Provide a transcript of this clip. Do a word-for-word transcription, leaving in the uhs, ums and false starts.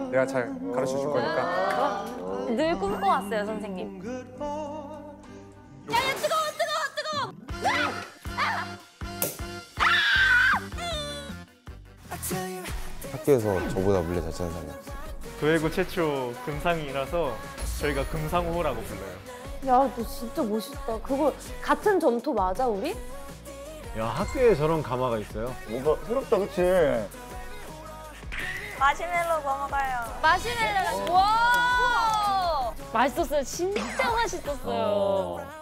내가 잘 가르쳐 줄 거니까. 늘 꿈꿔왔어요, 선생님. 야, 야, 뜨거워, 뜨거워, 뜨거워! 학교에서 저보다 물리 잘 치는 사람이 없어요. 도예고 최초 금상이라서 저희가 금상호라고 불러요. 야, 너 진짜 멋있다. 그거 같은 점토 맞아, 우리? 야, 학교에 저런 가마가 있어요? 뭔가 새롭다, 그치? 마시멜로 먹어요. 마시멜로가 와! 맛있었어요. 진짜 맛있었어요. 어.